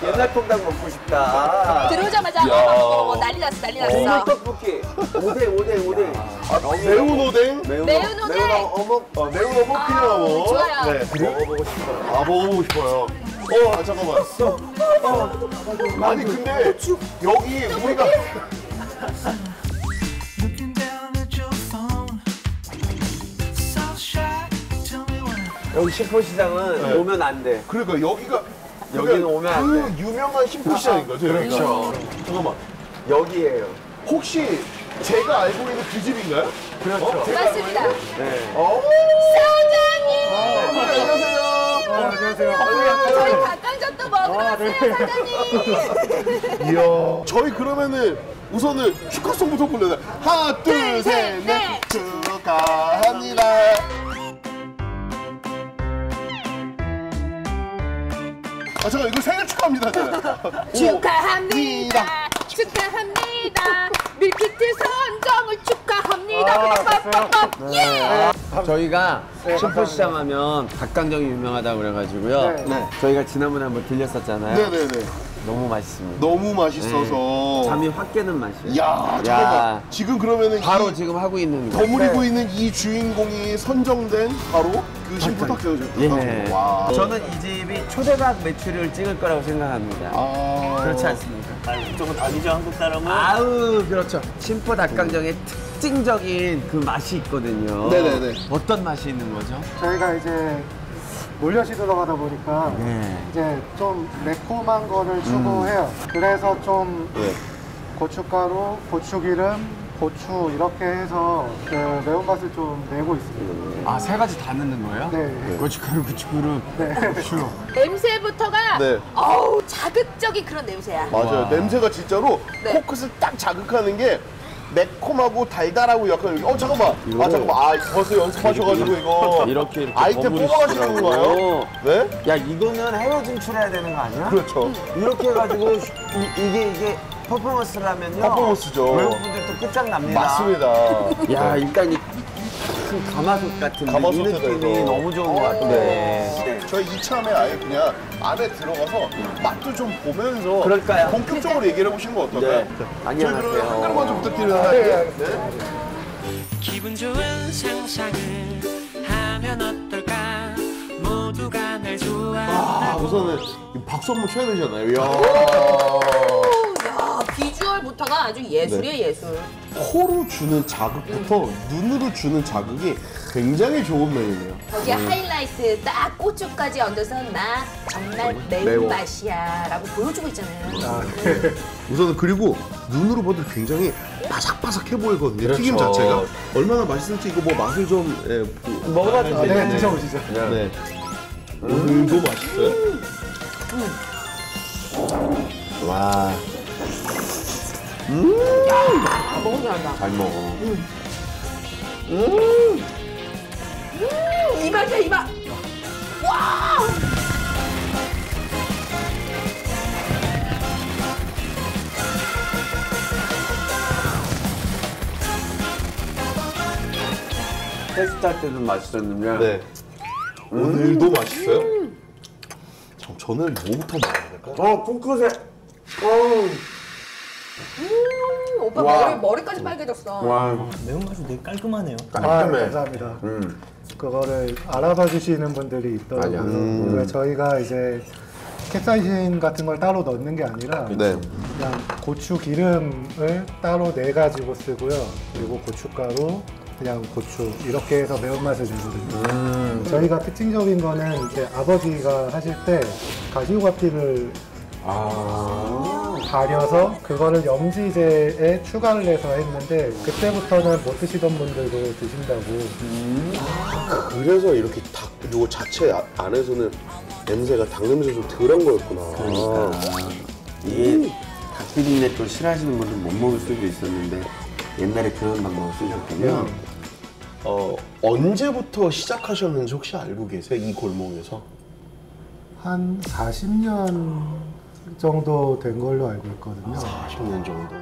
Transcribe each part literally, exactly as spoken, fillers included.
옛날 통닭 먹고 싶다. 들어오자마자 어, 난리 났어, 난리 났어. 떡볶이. 오뎅, 오뎅, 오뎅. 아, 매운 오뎅? 매운, 매운 오뎅. 매운 어묵. 어, 매운 어묵 아, 필요하고. 좋아요. 네. 먹어보고 싶어요. 아, 먹어보고 싶어요. 어, 아, 잠깐만. 어. 아니, 근데 여기 우리가. 여기 신포시장은 네. 오면 안 돼. 그러니까 여기가. 여기는 그러니까 오면 안 그 돼. 유명한 신포시장인 거죠? 그렇죠. 잠깐만. 여기에요. 혹시 제가 알고 있는 그 집인가요? 그렇죠. 어? 맞습니다. 네. 어? 사장님! 어, 안녕하세요. 어, 안녕하세요. 저희 닭강정도 먹으러 왔어요, 사장님. 이야. 저희 그러면은 우선은 축하송부터 불러요. 하나, 둘, 셋, 넷. 축하합니다. 아, 잠깐 이거 생일 축하합니다. 축하합니다. 축하합니다. 밀키트 선정을 축하합니다. 빡빡빡. 예! 저희가 신포시장 하면 닭강정이 유명하다고 그래가지고요. 네. 저희가 지난번에 한번 들렸었잖아요. 네네네. 너무 맛있습니다. 너무 맛있어서. 잠이 확 깨는 맛이에요. 야, 야. 잠깐만. 지금 그러면은 바로 이 지금 하고 있는 거. 버무리고 있는 이 주인공이 선정된 바로 그 신포 닭강정. 예. 와. 저는 이 집이 초대박 매출을 찍을 거라고 생각합니다. 아. 그렇지 않습니까? 이쪽은 아니죠, 한국 사람은. 아우, 그렇죠. 신포 닭강정의 특징적인 그 맛이 있거든요. 네네네. 어떤 맛이 있는 거죠? 저희가 이제 몰려시 들어가다 보니까 네. 이제 좀 매콤한 거를 추구해요. 그래서 좀 네. 고춧가루, 고추기름, 고추 이렇게 해서 그 매운맛을 좀 내고 있습니다. 아, 세 가지 다 넣는 거예요? 네. 고춧가루, 고춧가루, 네. 고추. 냄새부터가 네. 어우 자극적인 그런 냄새야. 맞아요. 와. 냄새가 진짜로 네. 코끝을 딱 자극하는 게 매콤하고 달달하고 약간 어 잠깐만 이거. 아 잠깐만 아 벌써 연습하셔가지고 이거 이렇게 이렇게 아이템 뽑아가시는 건가요? 네? 야, 이거는 해외 진출해야 되는 거 아니야? 그렇죠. 이렇게 해가지고 이, 이게 이게 퍼포먼스를 하면요. 퍼포먼스죠. 외국분들도 끝장납니다. 맞습니다. 야, 일단 이 큰 가마솥 같은 이 가마솥에다 느낌이 이거. 너무 좋은 것 같은데. 네. 저희 이참에 아예 그냥 안에 들어가서 맛도 좀 보면서 그럴까요? 본격적으로 얘기를 해보시는 거 어떨까요? 네. 안녕하세요. 저희 그럼 한 가지만 좀 부탁드리면 할게요. 네. 기분 좋은 상상을 하면 어떨까 모두가 날 좋아한다 아, 우선은 이 박수 한번 쳐야 되잖아요. 이야. 야 비주얼부터가 아주 예술이에요, 예술. 코로 주는 자극부터 눈으로 주는 자극이 굉장히 좋은 메뉴네요. 거기에 하이라이트 딱 고추까지 얹어서 나 정말 매워. 매운맛이야 라고 보여주고 있잖아요. 우선은 그리고 눈으로 봐도 굉장히 바삭바삭해 보이거든요. 그렇죠. 튀김 자체가 얼마나 맛있을지 이거 뭐 맛을 좀 예, 보- 먹어봐도 네, 네, 네. 드셔보시죠. 네. 오늘도 맛있어요. 와, 아, 너무 잘한다. 잘 먹어. 음, 이 맛이야, 이 맛. 와! 테스트 할 때도 맛있었는데. 네. 오늘도 맛있어요? 저, 저는 뭐부터 먹어야 될까요? 어, 푸크세. 어. 음, 오빠 와. 머리, 머리까지 빨개졌어. 와. 매운맛이 되게 깔끔하네요. 아, 깔끔해. 감사합니다. 음. 그거를 알아봐 주시는 분들이 있더라고요. 맞아. 음. 그래서 저희가 이제 캡사이신 같은 걸 따로 넣는 게 아니라 네. 그냥 고추 기름을 따로 내 가지고 쓰고요. 그리고 고춧가루, 그냥 고추 이렇게 해서 매운맛을 내거든요. 음. 저희가 특징적인 거는 이제 아버지가 하실 때 가시오가피를 아. 가려서 그거를 염지제에 추가를 해서 했는데 그때부터는 못 드시던 분들도 드신다고. 그래서 이렇게 닭, 요거 자체 아- 안에서는 냄새가 닭 냄새 좀 덜한 거였구나. 그러니까 이게 닭비린내 또 싫어하시는 분들 못 먹을 수도 있었는데 옛날에 그런 방법을 쓰셨군요. 어, 언제부터 시작하셨는지 혹시 알고 계세요? 이 골목에서? 한 사십 년 정도 된 걸로 알고 있거든요. 사십 년 정도.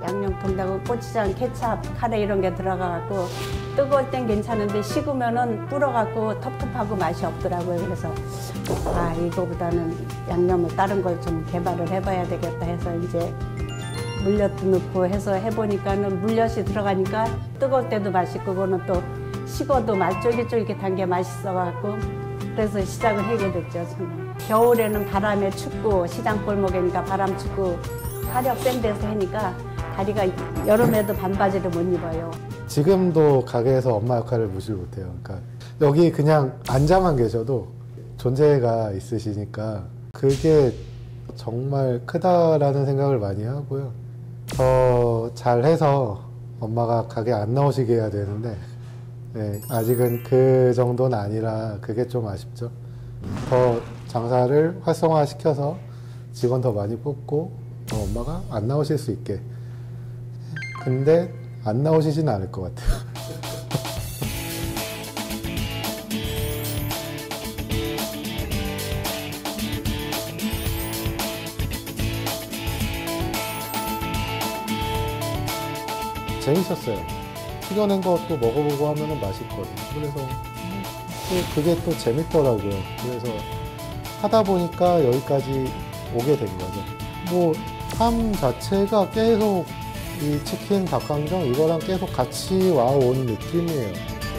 양념 푼다고 고추장, 케찹, 카레 이런 게 들어가갖고 뜨거울 땐 괜찮은데 식으면은 불어갖고 텁텁하고 맛이 없더라고요. 그래서 아 이거보다는 양념을 다른 걸 좀 개발을 해봐야 되겠다 해서 이제 물엿도 넣고 해서 해보니까는 물엿이 들어가니까 뜨거울 때도 맛있고 그거는 또 식어도 맛 쫄깃쫄깃한 게 맛있어갖고 그래서 시작을 하게 됐죠. 저는. 겨울에는 바람에 춥고 시장 골목이니까 바람 춥고 화력 센 데서 하니까 다리가 여름에도 반바지를 못 입어요. 지금도 가게에서 엄마 역할을 무시 못해요. 그러니까 여기 그냥 앉아만 계셔도 존재가 있으시니까 그게 정말 크다라는 생각을 많이 하고요. 더 잘해서 엄마가 가게 안 나오시게 해야 되는데 네, 아직은 그 정도는 아니라 그게 좀 아쉽죠. 더 장사를 활성화시켜서 직원 더 많이 뽑고 어, 엄마가 안 나오실 수 있게. 근데 안 나오시진 않을 것 같아요. 재밌었어요. 튀겨낸 거 또 먹어보고 하면은 맛있거든요. 그래서 또 그게 또 재밌더라고요. 그래서 하다 보니까 여기까지 오게 된 거죠. 뭐 삶 자체가 계속 이 치킨 닭강정 이거랑 계속 같이 와온 느낌이에요.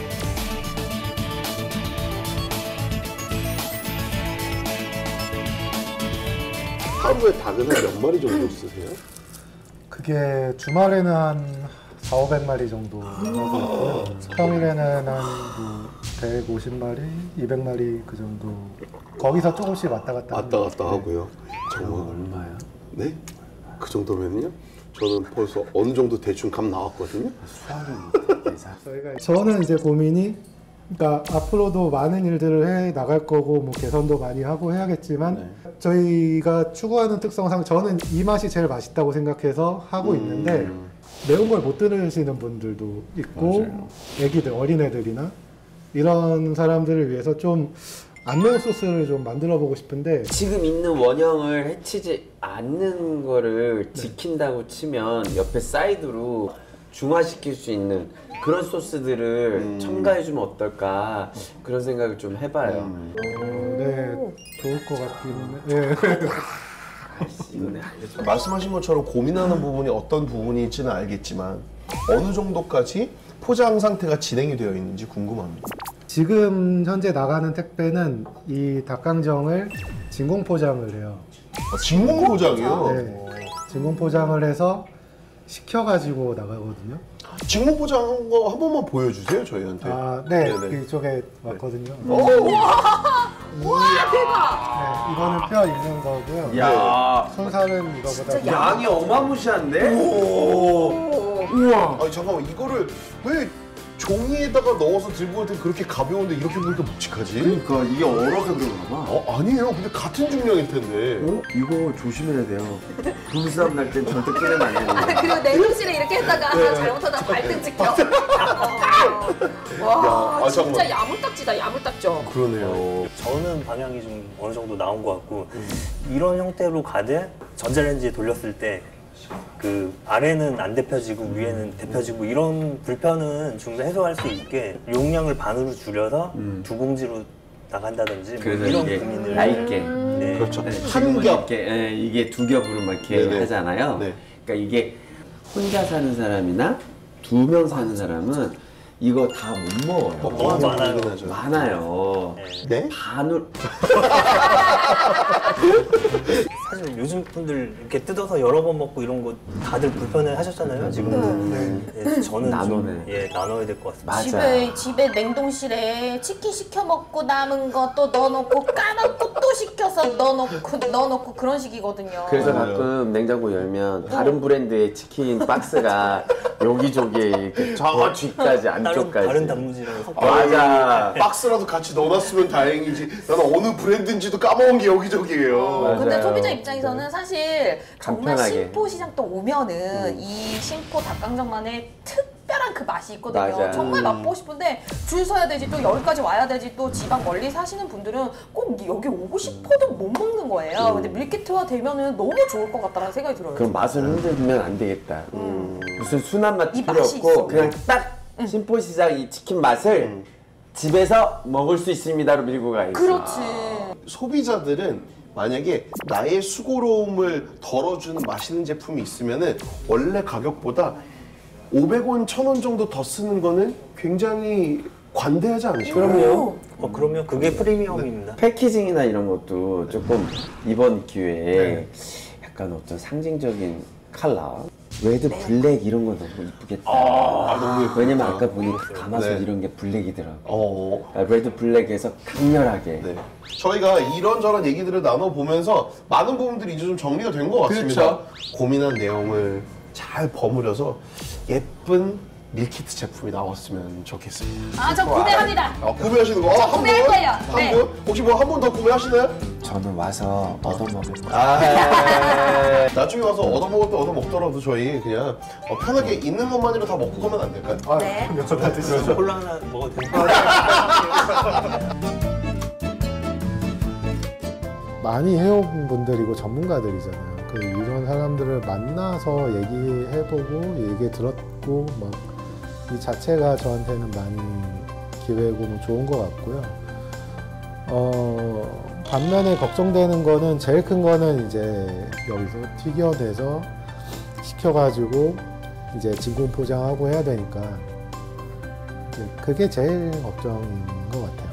하루에 닭은 한 몇 마리 정도 쓰세요? 그게 주말에는 한 사오백 마리 정도 하고 있고요. 평일에는 한 백오십 마리, 이백 마리 그 정도. 거기서 조금씩 왔다 갔다 왔다 합니다. 갔다 하고요. 저거 얼마야? 네? 그 정도면요? 저는 벌써 어느 정도 대충 감 나왔거든요. 수학이 계산. 저희가 저는 이제 고민이 그러니까 앞으로도 많은 일들을 해 나갈 거고 뭐 개선도 많이 하고 해야겠지만 네. 저희가 추구하는 특성상 저는 이 맛이 제일 맛있다고 생각해서 하고 음. 있는데 매운 걸 못 드시는 분들도 있고 맞아요. 애기들 어린애들이나 이런 사람들을 위해서 좀 안 매운 소스를 좀 만들어 보고 싶은데 지금 있는 원형을 해치지 않는 거를 지킨다고 치면 옆에 사이드로 중화시킬 수 있는 그런 소스들을 음. 첨가해주면 어떨까 그런 생각을 좀 해봐요. 음. 어, 네 좋을 것 같기는 해. 네. 이거는 알려줘. 말씀하신 것처럼 고민하는 부분이 어떤 부분일지는 알겠지만 어느 정도까지 포장 상태가 진행이 되어 있는지 궁금합니다. 지금 현재 나가는 택배는 이 닭강정을 진공 포장을 해요. 아, 진공 포장이요? 네, 진공 포장을 해서 식혀가지고 나가거든요. 진공 포장한 거 한 번만 보여주세요 저희한테. 아, 네, 네네. 이쪽에 왔거든요. 오! 와 대박. 네, 이거는 뼈 있는 거고요. 야, 순살은 이거보다 진짜 양이 어마무시한데? 우와! 아니 잠깐만 이거를 왜 종이에다가 넣어서 들고 갈 때 그렇게 가벼운데 이렇게 보니까 묵직하지? 그러니까 이게 얼어서 그런가 봐. 어 아니에요. 근데 같은 중량일 텐데. 어? 이거 조심해야 돼요. 부부싸움 날 땐 절대 꺼내면 안 되는 거예요. 그리고 냉동실에 이렇게 했다가 잘못하다 발등 찍혀. 와 아, 진짜 잠깐만. 야물딱지다 야물딱져. 그러네요. 저는 방향이 좀 어느 정도 나온 것 같고 이런 형태로 가되 전자레인지에 돌렸을 때 그 아래는 안 데펴지고 위에는 데펴지고 이런 불편은 좀 더 해소할 수 있게 용량을 반으로 줄여서 두 봉지로 나간다든지 뭐 그래서 이런 이게 고민을 얇게. 네. 그렇죠. 네, 한 지금은 겹. 이렇게 예, 이게 두 겹으로 막 이렇게 네네. 하잖아요. 네. 그러니까 이게 혼자 사는 사람이나 두 명 사는 사람은 이거 다 못 먹어요. 너무 많아요. 하죠. 많아요. 네? 반을 사실 요즘 분들 이렇게 뜯어서 여러 번 먹고 이런 거 다들 불편해 하셨잖아요. 지금 네, 저는 나눠네. 좀 예, 나눠야 될 것 같습니다. 맞아. 집에 집에 냉동실에 치킨 시켜 먹고 남은 거 또 넣어놓고 까먹고 또 시켜서 넣어놓고 넣어놓고 그런 식이거든요. 그래서 맞아요. 가끔 냉장고 열면 다른 브랜드의 치킨 박스가 여기저기에 이렇게 저 뒤까지 다른, 안쪽까지. 다른 단무지랑 섞어 맞아. 박스라도 같이 넣어놨으면 다행이지. 나는 어느 브랜드인지도 까먹은 게 여기저기예요. 맞아요. 근데 소비자 입장에서는 사실 정말 간편하게. 신포 시장 또 오면은 이 신포 닭강정만의 특별한 짭짤한 그 맛이 있거든요. 맞아. 정말 음. 맛보고 싶은데 줄 서야 되지, 또 여기까지 와야 되지, 또 지방 멀리 사시는 분들은 꼭 여기 오고 싶어도 못 먹는 거예요. 근데 밀키트화 되면은 너무 좋을 것 같다는 생각이 들어요. 그럼 맛을 흔들면 안 되겠다. 무슨 순한 맛 이 필요 맛이 없고 있어. 그냥 딱 신포시장 이 치킨 맛을 음. 집에서 먹을 수 있습니다로 밀고 가야지. 그렇지. 소비자들은 만약에 나의 수고로움을 덜어주는 맛있는 제품이 있으면은 원래 가격보다 오백 원, 천 원 정도 더 쓰는 거는 굉장히 관대하지 않으실까요? 그럼요. 어, 그럼요. 그게 프리미엄입니다. 패키징이나 이런 것도 조금 이번 기회에 약간 어떤 상징적인 컬러, 레드 블랙 이런 거 너무 이쁘겠다. 아, 너무 예쁘다. 왜냐면 아까 보니까 가마솥 네. 이런 게 블랙이더라고. 어, 아, 레드 블랙에서 강렬하게. 네. 저희가 이런저런 얘기들을 나눠보면서 많은 부분들이 이제 좀 정리가 된 것 같습니다. 고민한 내용을 잘 버무려서 예쁜 밀키트 제품이 나왔으면 좋겠습니다. 아, 저 구매합니다. 아, 구매하시는 거? 아, 한 구매할 분? 거예요. 한 네. 분? 혹시 뭐 한 분 더 구매하시나요? 저는 와서 얻어먹을 거예요. 아, 나중에 와서 얻어먹을 때 얻어먹더라도 저희 그냥 어, 편하게 있는 것만으로 다 먹고 가면 안 될까요? 아, 네. 그럼요. 다 드셔서. 콜라 하나 먹어도 돼요? 많이 해온 분들이고 전문가들이잖아요. 그 이런 사람들을 만나서 얘기해보고 얘기 들었고 막 이 자체가 저한테는 많이 기회고 뭐 좋은 것 같고요. 어, 반면에 걱정되는 거는 제일 큰 거는 이제 여기서 튀겨내서 시켜가지고 이제 진공 포장하고 해야 되니까 그게 제일 걱정인 것 같아요.